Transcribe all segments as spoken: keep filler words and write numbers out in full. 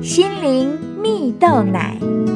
心灵蜜豆奶。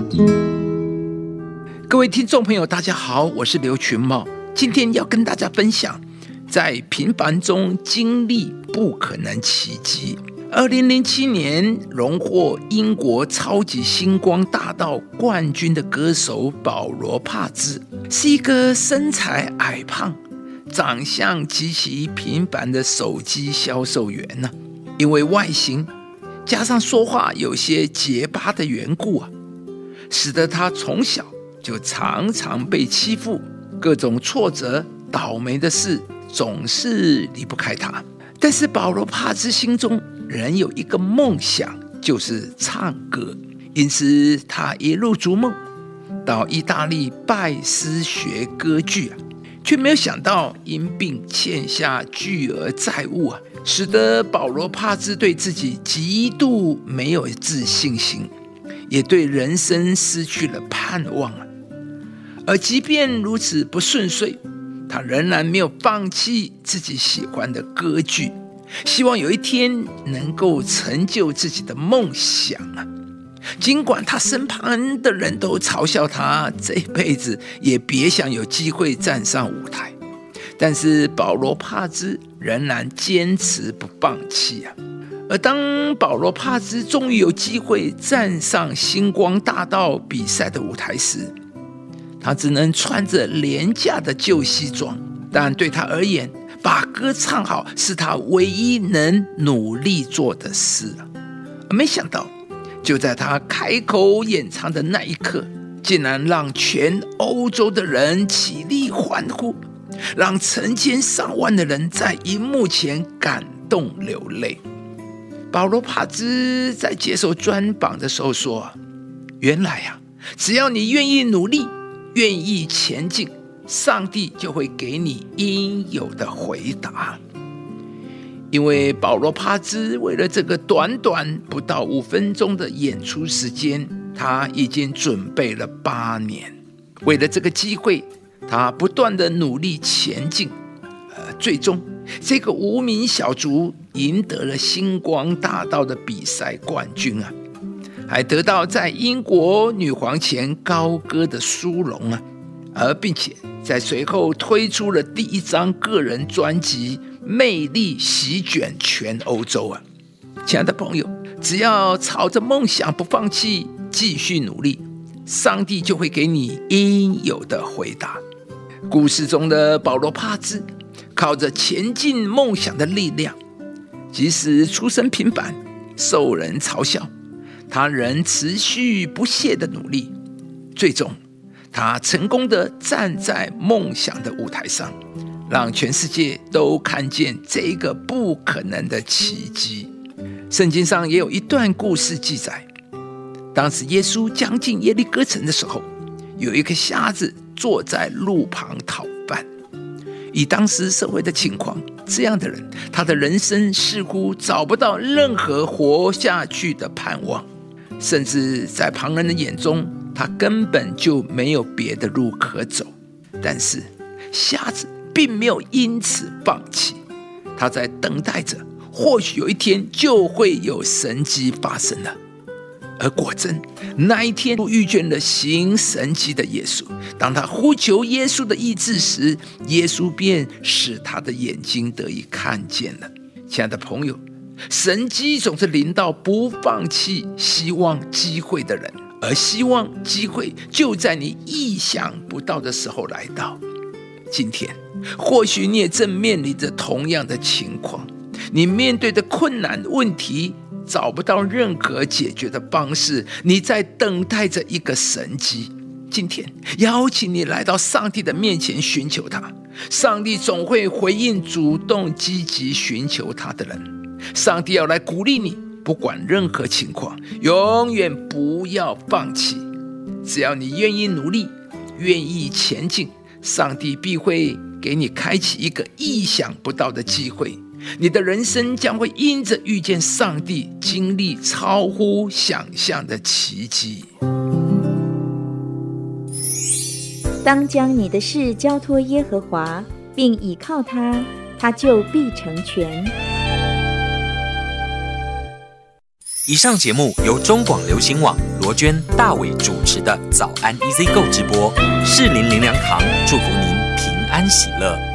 各位听众朋友大家好，我是刘群茂，今天要跟大家分享在平凡中经历不可能奇迹。二零零七年荣获英国超级星光大道冠军的歌手保罗帕兹，是一个身材矮胖、长相极其平凡的手机销售员呢、啊。因为外形加上说话有些结巴的缘故啊，使得他从小就常常被欺负，各种挫折、倒霉的事总是离不开他。但是保罗帕兹心中仍有一个梦想，就是唱歌，因此他一路逐梦到意大利拜师学歌剧啊，却没有想到因病欠下巨额债务啊，使得保罗帕兹对自己极度没有自信心，也对人生失去了盼望啊。而即便如此不顺遂，他仍然没有放弃自己喜欢的歌剧，希望有一天能够成就自己的梦想啊。尽管他身旁的人都嘲笑他这辈子也别想有机会站上舞台，但是保罗帕兹仍然坚持不放弃啊。而当保罗帕兹终于有机会站上星光大道比赛的舞台时，他只能穿着廉价的旧西装，但对他而言，把歌唱好是他唯一能努力做的事啊。而没想到，就在他开口演唱的那一刻，竟然让全欧洲的人起立欢呼，让成千上万的人在荧幕前感动流泪。保罗帕兹在接受专访的时候说，原来啊，只要你愿意努力，愿意前进，上帝就会给你应有的回答。因为保罗帕兹为了这个短短不到五分钟的演出时间，他已经准备了八年。为了这个机会，他不断的努力前进，呃，最终这个无名小卒赢得了星光大道的比赛冠军啊，还得到在英国女皇前高歌的殊荣啊，而并且在随后推出了第一张个人专辑，魅力席卷全欧洲啊！亲爱的朋友，只要朝着梦想不放弃，继续努力，上帝就会给你应有的回答。故事中的保罗帕兹靠着前进梦想的力量，即使出身平凡，受人嘲笑，他仍持续不懈的努力，最终他成功的站在梦想的舞台上，让全世界都看见这个不可能的奇迹。圣经上也有一段故事记载，当时耶稣将近耶利哥城的时候，有一个瞎子坐在路旁讨饭。以当时社会的情况，这样的人，他的人生似乎找不到任何活下去的盼望，甚至在旁人的眼中，他根本就没有别的路可走。但是瞎子并没有因此放弃，他在等待着，或许有一天就会有神迹发生了。而果真，那一天遇见了行神迹的耶稣。当他呼求耶稣的医治时，耶稣便使他的眼睛得以看见了。亲爱的朋友，神迹总是临到不放弃希望机会的人，而希望机会就在你意想不到的时候来到。今天或许你也正面临着同样的情况，你面对的困难问题找不到任何解决的方式，你在等待着一个神迹。今天邀请你来到上帝的面前寻求他，上帝总会回应主动积极寻求他的人。上帝要来鼓励你，不管任何情况，永远不要放弃。只要你愿意努力，愿意前进，上帝必会给你开启一个意想不到的机会。你的人生将会因着遇见上帝，经历超乎想象的奇迹。 当将你的事交托耶和华，并倚靠他，他就必成全。 以上节目由中广流行网罗娟、大伟主持的早安 E Z Go 直播，士林林良堂祝福您平安喜乐。